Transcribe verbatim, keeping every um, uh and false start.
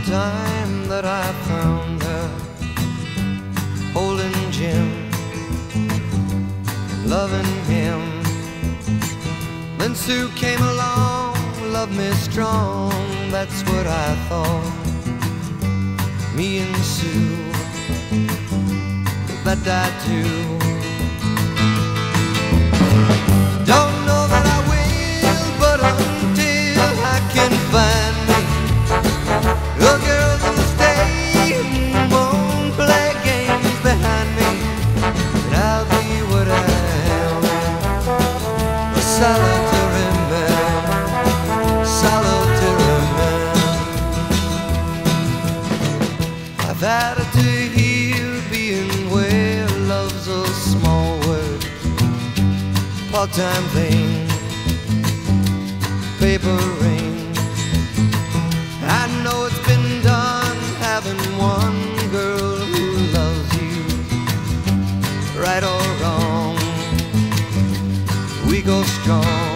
time that I found her holding Jim, loving him. Then Sue came along, loved me strong, that's what I thought. Me and Sue, that I do. Don't know that I will, but until I can find me a girl that'll stay and won't play games behind me, and I'll be what I am, a solitary man, solitary man. I've had it to hear being where love's a small word, part-time thing, paper ring. I know it's been done having one girl who loves you, right or wrong, we go strong.